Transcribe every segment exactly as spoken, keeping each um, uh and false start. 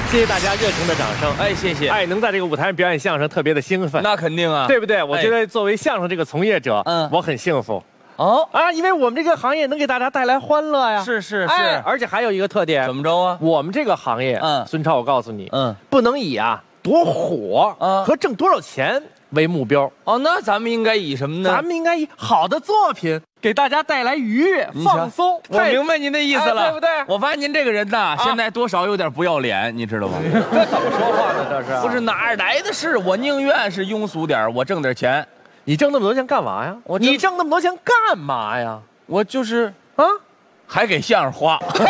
谢谢大家热情的掌声。 哎，谢谢。 哎，能在这个舞台上表演相声，特别的兴奋。 那肯定啊， 对不对？我觉得作为相声这个从业者， 嗯， 我很幸福。 哦啊，因为我们这个行业能给大家带来欢乐呀。 是是是， 哎，而且还有一个特点， 怎么着啊？ 我们这个行业， 嗯， 孙超，我告诉你， 嗯， 不能以啊多火嗯和挣多少钱为目标。 哦，那咱们应该以什么呢？ 咱们应该以好的作品给大家带来愉悦、放松。 我明白您的意思了， 哎对不对？ 我发现您这个人呐，现在多少有点不要脸，你知道吗？ 这怎么说话呢？这是不是哪儿来的事？我宁愿是庸俗点，我挣点钱。 你挣那么多钱干嘛呀？ 我你挣那么多钱干嘛呀？ 我就是啊， 还给相声花， 这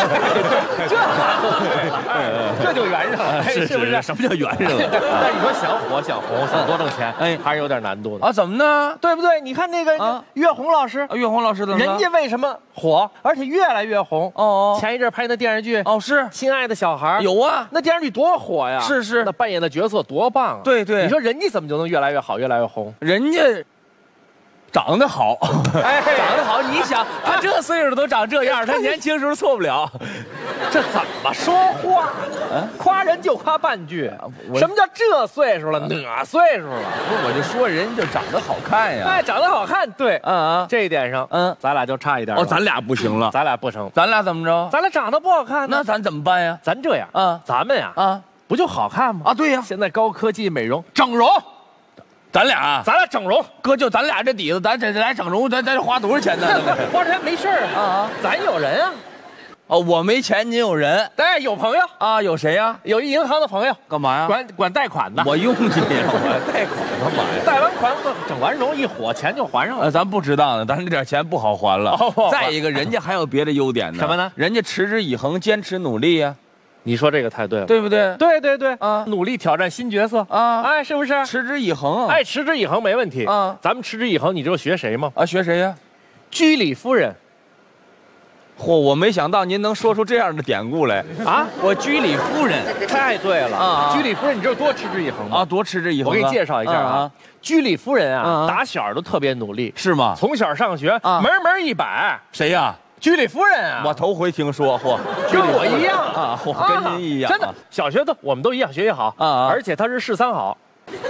这就圆上了， 是是不是？ 什么叫圆上了？ 但你说想火、想红、想多挣钱， 哎， 还是有点难度的啊？怎么呢？ 对不对？你看那个啊岳红老师， 岳红老师怎么了？ 人家为什么火，而且越来越红？ 哦， 前一阵拍那电视剧哦是《 亲爱的小孩》， 有啊， 那电视剧多火呀！ 是是， 那扮演的角色多棒啊！ 对对， 你说人家怎么就能越来越好，越来越红？ 人家长得好， 哎， 长得好，你想他这岁数都长这样，他年轻时候错不了。 这怎么说话？夸人就夸半句。什么叫这岁数了？哪岁数了？ 不是，我就说人就长得好看呀。 哎，长得好看，对， 嗯啊， 这一点上，嗯，咱俩就差一点。 哦，咱俩不行了， 咱俩不成， 咱俩怎么着？ 咱俩长得不好看， 那咱怎么办呀？ 咱这样啊， 咱们呀啊， 不就好看吗？ 啊，对呀， 现在高科技美容整容。 咱俩， 咱俩整容， 哥，就咱俩这底子，咱这来整容，咱咱花多少钱呢？ 花钱没事啊啊，咱有人啊。 哦，我没钱，您有人， 对，有朋友啊，有谁呀？ 有一银行的朋友， 干嘛呀？ 管管贷款的。 我用你，我贷款干嘛呀？ 贷完款，整完容一火，钱就还上了。 呃，咱不值当的，咱这点钱不好还了。 哦、 再一个，人家还有别的优点呢。 什么呢？ 人家持之以恒，坚持努力呀。 你说这个太对了， 对不对？ 对对对啊， 努力挑战新角色啊， 哎，是不是？ 持之以恒， 哎，持之以恒没问题啊。咱们持之以恒，你知道学谁吗？ 啊，学谁呀？ 居里夫人。 嚯，我没想到您能说出这样的典故来啊！我居里夫人， 太对了啊！居里夫人，你知道多持之以恒吗？ 啊，多持之以恒。 我给你介绍一下啊，居里夫人啊，打小都特别努力， 是吗？ 从小上学门门一百。 谁呀？ 居里夫人啊， 我头回听说，嚯， 跟我一样啊，嚯，跟您一样， 真的，小学都我们都一样，学习好啊，而且她是市三好。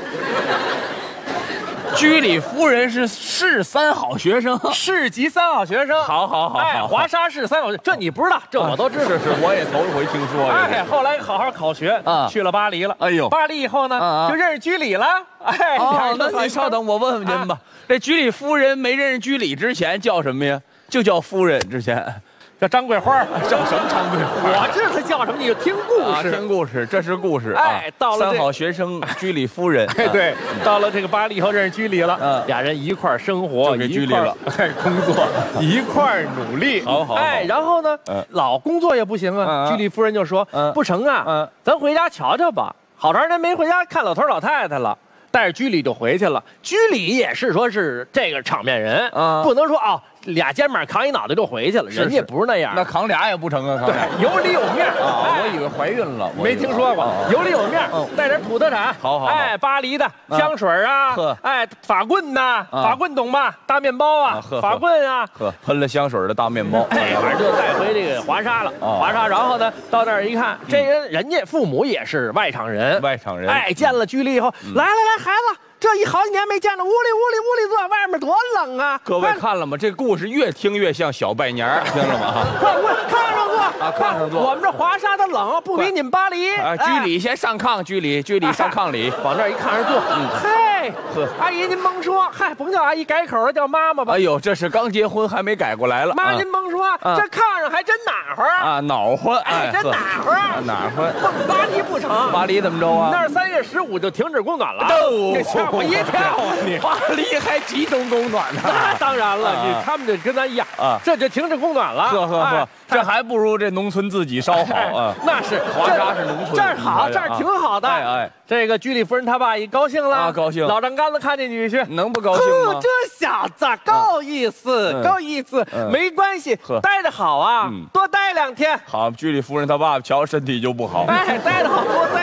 居里夫人是市三好学生， 市级三好学生。 好好好， 哎，华沙市三好，这你不知道，这我都知道。 是是，我也头一回听说。 哎，后来好好考学啊，去了巴黎了。哎呦，巴黎以后呢，就认识居里了。哎， 哦，那你稍等，我问问您吧。这居里夫人没认识居里之前叫什么呀？就叫夫人之前。 叫张桂花， 叫什么张桂花？ 我知道他叫什么，你就听故事， 听故事，这是故事。 哎，到了三好学生居里夫人， 哎，对，到了这个巴黎以后认识居里了，嗯，俩人一块生活， 一块工作，一块努力， 好好。 哎，然后呢，老工作也不行啊，居里夫人就说，不成啊，咱回家瞧瞧吧，好长时间没回家看老头老太太了。带着居里就回去了。居里也是说是这个场面人，啊，不能说啊、哦、俩肩膀扛一脑袋就回去了，人家不是那样。 那扛俩也不成啊， 对，有里有面啊。我以为怀孕了， 没听说过。有里有面，带点土特产， 好好。 哎，巴黎的香水啊，哎，法棍呐，法棍懂吧？大面包啊，法棍啊， 呵，喷了香水的大面包， 哎，反正就带回这个华沙了。华沙，然后呢，到那儿一看，这人人家父母也是外场人， 外场人， 哎，见了居里以后，来来来，孩子。这一好几年没见了，屋里屋里屋里坐，外面多冷啊！ 各位看了吗？这故事越听越像小拜年儿，听了吗？ 快快炕上坐啊，炕上坐。 我们这华沙的冷不比你们巴黎。 啊，居里先上炕，居里居里上炕里， 往那儿一炕上坐。嘿，阿姨您甭说，嗨，甭叫阿姨，改口叫妈妈吧。 哎呦，这是刚结婚还没改过来了。 妈，您甭说，这炕上还真暖和啊，暖和， 哎，真暖和， 暖和。 巴黎不成？ 巴黎怎么着啊？ 那是三月十五就停止供暖了。吓我一跳啊！你巴黎还集中供暖呢？ 那当然了，你他们这跟咱一样啊，这就停止供暖了。 呵呵呵，这还不如这农村自己烧好啊。 那是华沙是农村， 这儿好，这儿挺好的。 哎哎， 这个居里夫人他爸一高兴了啊，高兴。 老丈杆子看见女婿， 能不高兴吗？ 这小子够意思，够意思。没关系，待着好啊，多待两天。 好，居里夫人他爸瞧身体就不好。 哎，待着好，多待。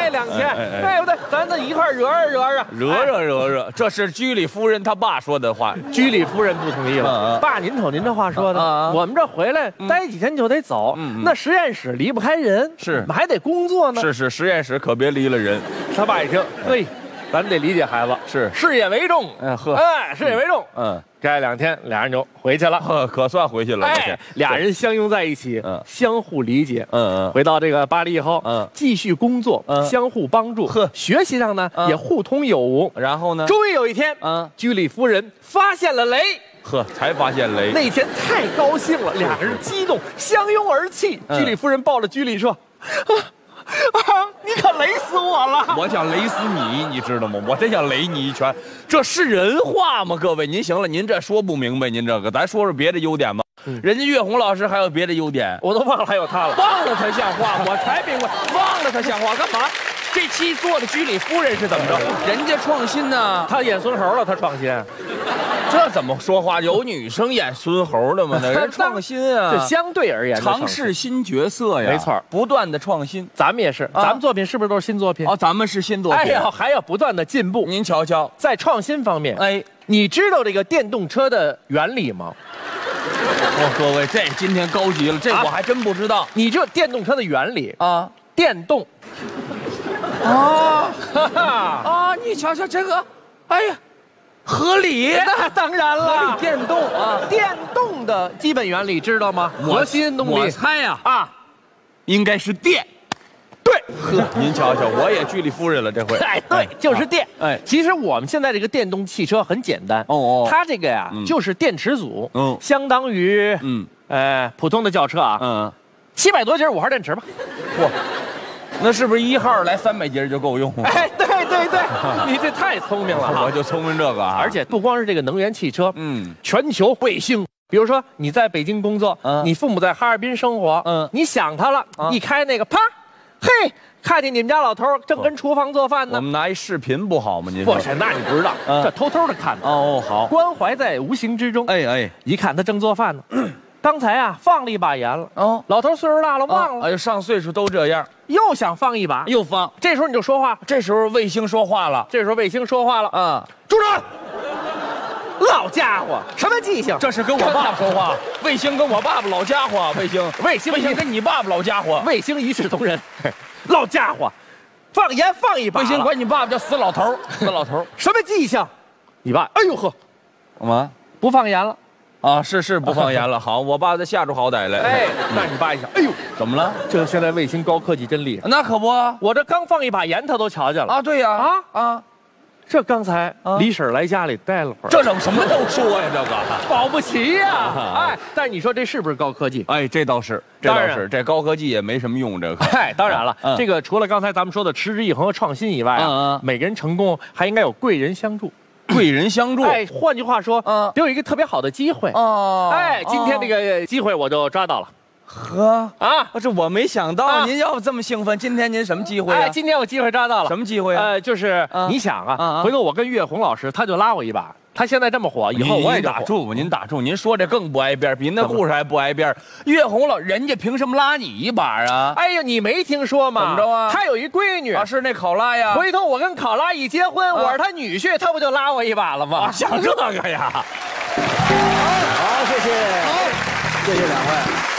哎，两千，对不对？咱这一块惹惹惹惹， 惹惹惹惹，这是居里夫人她爸说的话。 居里夫人不同意了，爸，您瞅您这话说的，我们这回来待几天就得走，那实验室离不开人， 是， 我们还得工作呢。 是是，实验室可别离了人。 他爸一听，嘿。咱得理解孩子， 是事业为重， 哎呵， 哎，事业为重， 嗯， 这两天俩人就回去了， 呵，可算回去了。 哎，俩人相拥在一起，嗯，相互理解， 嗯嗯， 回到这个巴黎以后， 嗯， 继续工作，嗯，相互帮助，呵，学习上呢也互通有无。 然后呢， 终于有一天，嗯，居里夫人发现了雷， 呵，才发现雷。 那天太高兴了，两个人激动，相拥而泣。居里夫人抱着居里说：“啊。”啊！你可雷死我了！ 我想雷死你，你知道吗？我真想雷你一拳。这是人话吗？各位，您行了，您这说不明白，您这个，咱说说别的优点吧。嗯、人家岳红老师还有别的优点， 我都忘了还有他了， 忘了他像话，我才明白，忘了他像话干嘛？这期做的居里夫人是怎么着？人家创新呢， 他演孙猴了，他创新， 这怎么说话？有女生演孙猴的吗？那人创新啊， 这相对而言， 尝试新角色呀， 没错， 不断的创新。 咱们也是，咱们作品是不是都是新作品？ 哦，咱们是新作品， 哎呀，还要不断的进步。 您瞧瞧， 在创新方面， 哎， 你知道这个电动车的原理吗？ 哦，各位，这今天高级了，这我还真不知道。 你知道电动车的原理啊？ 电动。 啊啊！你瞧瞧这个，哎呀，合理。 那当然了， 合理电动啊， 电动的基本原理知道吗？核心动力。 我猜呀， 啊， 应该是电。对，呵，您瞧瞧，我也居里夫人了这回。 哎，对，就是电。 哎， 其实我们现在这个电动汽车很简单。哦哦，它这个呀，就是电池组，嗯，相当于嗯，呃，普通的轿车啊，嗯，七百多节五号电池吧。 嚯！那是不是一号来三百节就够用？ 哎，对对对，你这太聪明了， 我就聪明这个啊！ 而且不光是这个能源汽车，嗯，全球卫星，比如说你在北京工作，嗯，你父母在哈尔滨生活，嗯，你想他了，一开那个，啪，嘿，看见你们家老头正跟厨房做饭呢。 我们拿一视频不好吗？您说？ 不是，那你不知道，这偷偷的看的。 哦，好， 关怀在无形之中。 哎哎， 一看他正做饭呢。刚才啊放了一把盐了，哦，老头岁数大了忘了， 哎呦，上岁数都这样， 又想放一把， 又放。 这时候你就说话， 这时候卫星说话了， 这时候卫星说话了，啊，住手！老家伙，什么记性？ 这是跟我爸爸说话，卫星跟我爸爸老家伙，卫星， 卫星， 卫星跟你爸爸老家伙， 卫星一视同仁，老家伙，放盐放一把， 卫星管你爸爸叫死老头，死老头， 什么记性？你爸，哎呦呵， 干嘛不放盐了？ 啊，是是不放盐了。好，我爸再吓出好歹来。 哎，那你爸一想，哎呦， 怎么了？ 这现在卫星高科技真厉害。 那可不， 我这刚放一把盐，他都瞧见了啊。对呀，啊啊， 这刚才李婶来家里待了会儿， 这怎么什么都说呀？这个保不齐呀。哎，但你说这是不是高科技？ 哎，这倒是，这倒是，这高科技也没什么用。这个， 哎，当然了，这个除了刚才咱们说的持之以恒和创新以外啊，每个人成功还应该有贵人相助。 贵人相助， 哎，换句话说，嗯，得有一个特别好的机会哦。哎，今天这个机会我就抓到了。 呵啊，这我没想到，您要这么兴奋，今天您什么机会啊？ 哎，今天我机会抓到了。 什么机会啊？ 呃，就是你想啊，回头我跟岳红老师，他就拉我一把。他现在这么火，以后我也打住，您打住，您说这更不挨边，比那故事还不挨边。岳红老人家凭什么拉你一把啊？ 哎呀，你没听说吗？ 怎么着啊？ 他有一闺女啊，是那考拉呀。 回头我跟考拉一结婚，我是他女婿，他不就拉我一把了吗？ 像这个呀。 好，谢谢，好，谢谢两位。